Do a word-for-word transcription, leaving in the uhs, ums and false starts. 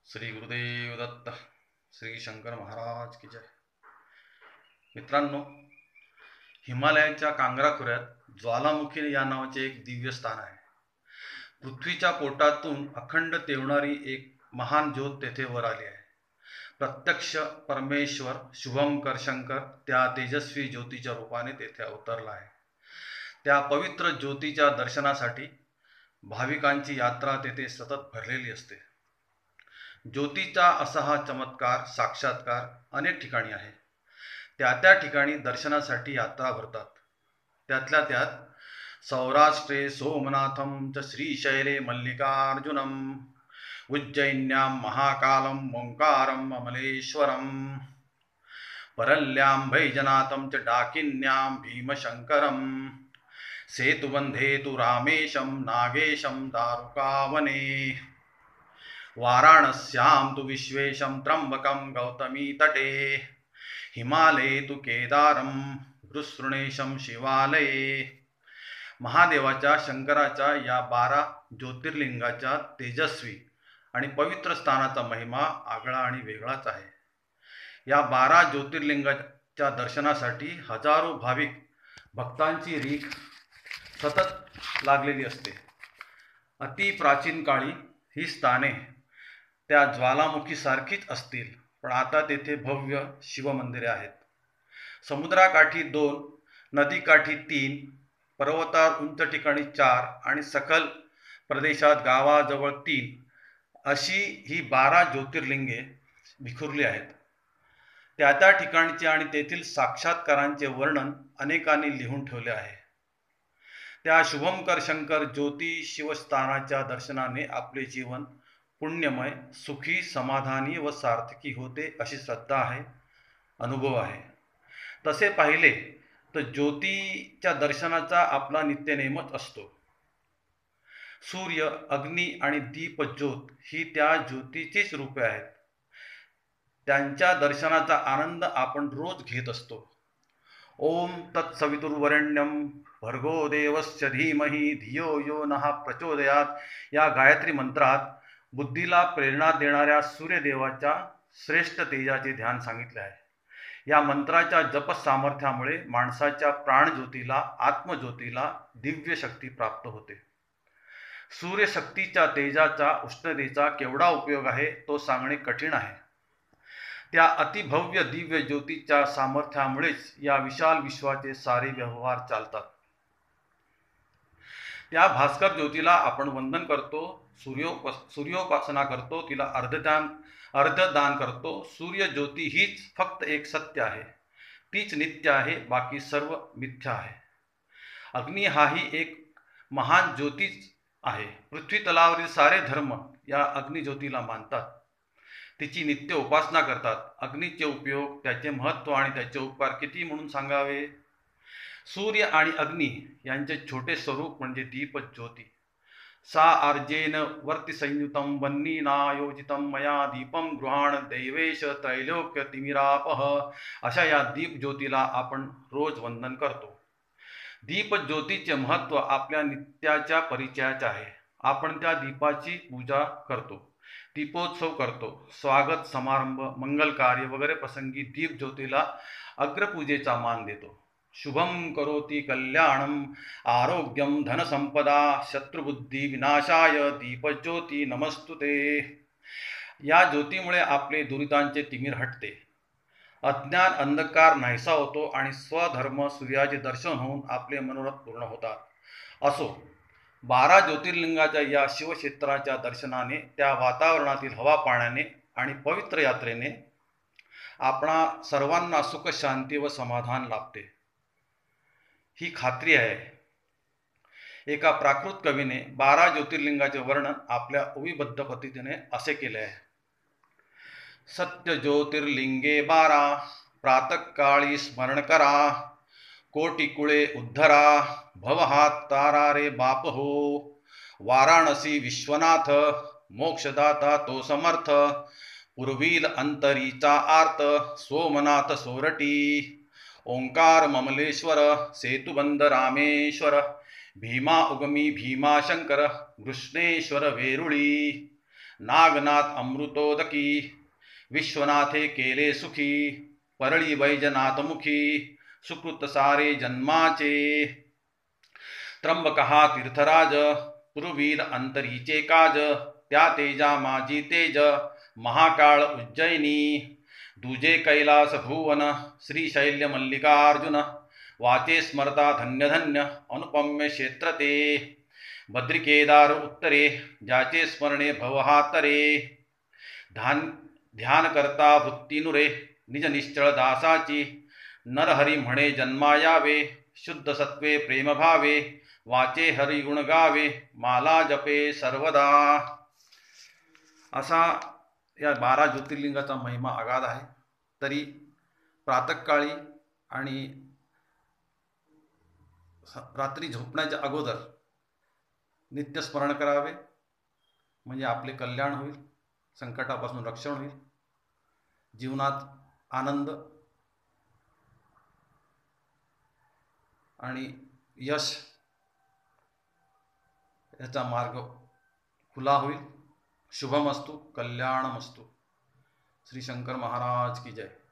श्री गुरुदेव दत्त. श्री शंकर महाराज की जय. मित्रांनो, हिमालयाच्या कांगरा खोऱ्यात ज्वालामुखी या नावाचे एक दिव्य स्थान आहे. पृथ्वीच्या पोटातून अखंड तेवणारी एक महान ज्योत तेथे वर आली आहे. प्रत्यक्ष परमेश्वर शुभंकर शंकर त्या तेजस्वी ज्योतीच्या रूपाने तेथे अवतरला आहे. त्या पवित्र ज्योतीच्या दर्शनासाठी भाविकांची यात्रा तेथे सतत भरलेली असते. ज्योतीचा असा हा चमत्कार साक्षात्कार अनेक ठिकाणी आहे. त्या त्या ठिकाणी दर्शनासाठी यात्रा भरतात. त्यातल्या त्यात सौराष्ट्रे सोमनाथम च श्रीशैले मल्लिकार्जुनम उज्जैन्यां महाकालं ओंकारम अमलेश्वरम परल्यां वैजनाथं च डाकिन्यां भीमशंकरम सेतुबंधे तु रामेशं नागेशं दारुकावने वाराणस्यां तु विश्वेशं त्र्यंबकं गौतमी तटे हिमालये तु केदारं भृशृणेशं शिवालये. महादेवाच्या शंकराच्या या बारा ज्योतिर्लिंगाच्या तेजस्वी आणि पवित्र स्थानाचा महिमा आगळा आणि वेगळाच आहे. या बारा ज्योतिर्लिंगाच्या दर्शनासाठी हजारो भाविक भक्तांची रीघ सतत लागलेली असते. अति प्राचीन काळी ही स्थाने त्या ज्वालामुखीसारखीच असतील, पण आता तेथे भव्य शिवमंदिरे आहेत. समुद्राकाठी दोन, नदीकाठी तीन, पर्वतावर उंच ठिकाणी चार आणि सखल प्रदेशात गावाजवळ तीन अशी ही बारा ज्योतिर्लिंगे विखुरली आहेत. त्या त्या ठिकाणचे आणि तेथील साक्षात्कारांचे वर्णन अनेकांनी लिहून ठेवले आहे. त्या शुभंकर शंकर ज्योती शिवस्थानाच्या दर्शनाने आपले जीवन पुण्यमय, सुखी, समाधानी व सार्थकी होते अशी श्रद्धा आहे, अनुभव आहे. तसे पाहिले तर ज्योतीच्या दर्शनाचा आपला नित्यनेमच असतो. सूर्य, अग्नी आणि दीप ज्योत ही त्या ज्योतीचीच रूपे आहेत. त्यांच्या दर्शनाचा आनंद आपण रोज घेत असतो. ओम तत्सवितुर्वरेण्यं भर्गो देवस्य धीमहि धियो यो नः प्रचोदयात या गायत्री मंत्रात बुद्धीला प्रेरणा देणाऱ्या सूर्यदेवाच्या श्रेष्ठ तेजाचे ध्यान सांगितले आहे. या मंत्राच्या जप सामर्थ्यामुळे माणसाच्या प्राणज्योतीला, आत्मज्योतीला दिव्य शक्ती प्राप्त होते. सूर्यशक्तीच्या तेजाचा, उष्णतेचा केवढा उपयोग आहे तो सांगणे कठीण आहे. त्या अतिभव्य दिव्य ज्योतीच्या सामर्थ्यामुळेच या विशाल विश्वाचे सारे व्यवहार चालतात. त्या भास्कर ज्योतीला आपण वंदन करतो, सूर्योप सूर्योपासना करतो, तिला अर्धदान अर्धदान करतो. सूर्य ज्योती हीच फक्त एक सत्य आहे, तीच नित्य आहे, बाकी सर्व मिथ्या आहे. अग्नी हाही एक महान ज्योतीच आहे. पृथ्वी तलावरील सारे धर्म या अग्निज्योतीला मानतात, तिची नित्य उपासना करतात. अग्नीचे उपयोग, त्याचे महत्त्व आणि त्याचे उपकार किती म्हणून सांगावे. सूर्य आणि अग्नी यांचे छोटे स्वरूप म्हणजे दीप ज्योती. सा आर्जेन वर्ति संयुतं वह्निनायोजितं मया दीपम गृहाण दैवेश त्रैलोक्य तिमिरापह अशा या दीप ज्योतीला आपण रोज वंदन करतो. दीप ज्योतीचे महत्त्व आपल्या नित्याच्या परिचयाचे आहे. आपण त्या दीपाची पूजा करतो, दीपोत्सव करतो. स्वागत समारंभ, मंगल कार्य वगैरे प्रसंगी दीप ज्योतीला अग्रपूजेचा मान देतो. शुभम करोति कल्याणम आरोग्यम धनसंपदा शत्रुबुद्धी विनाशाय दीपज्योती नमस्तुते. या ज्योतीमुळे आपले दुरितांचे तिमिर हटते, अज्ञान अंधकार नाहीसा होतो आणि स्वधर्म सूर्याचे दर्शन होऊन आपले मनोरथ पूर्ण होतात. असो, बारा ज्योतिर्लिंगाच्या या शिवक्षेत्राच्या दर्शनाने, त्या वातावरणातील हवा पाण्याने आणि पवित्र यात्रेने आपणा सर्वांना सुख, शांती व समाधान लाभते, ही खात्री आहे. एका प्राकृत कवीने बारा ज्योतिर्लिंगाचे वर्णन आपल्या ओवीबद्ध पद्धतीने असे केले आहे. सत्य ज्योतिर्लिंगे बारा प्रातःकाळी स्मरण करा, कोटी कुळे उद्धरा भवहात तारा रे बाप हो. वाराणसी विश्वनाथ मोक्षदाता तो समर्थ, पूर्वील अंतरीचा आर्त सोमनाथ सोरटी. ओंकार ममलेश्वर सेतुबंध रामेश्वर, भीमा उगमी भीमाशंकर कृष्णेश्वर वेरुळी. नागनाथ अमृतोदकी विश्वनाथे केले सुखी परळी वैजनाथमुखी सुकृत सारे जन्माचे त्र्यंबकहा तीर्थराज पुरवीर अंतरीचे काज त्या तेजा माझी तेज महाकाळ उज्जैनी दुजे कैलास भुवन श्रीशैल्य मल्लिकार्जुन वाचे स्मरता धन्य धन्य अनुपम्य क्षेत्र ते बद्रिकेदार उत्तरे ज्याचे स्मरणे भवहातरे ध्यान ध्यान करता वृत्तीनुरे निज निश्चळ दासाची नरहरी म्हणे जन्मायावे शुद्ध सत्वे प्रेम भावे वाचे हरी गुण गावे माला जपे सर्वदा। असा या बारा ज्योतिर्लिंगाचा महिमा अगाध आहे। तरी प्रातःकाळी आणि रात्री झोपण्याच्या अगोदर नित्य स्मरण करावे, म्हणजे आपले कल्याण होईल, संकटापासून रक्षण होईल, जीवनात आनंद आणि यश याचा मार्ग खुला होईल। शुभमस्तु, कल्याणमस्तु। श्री शंकर महाराज की जय।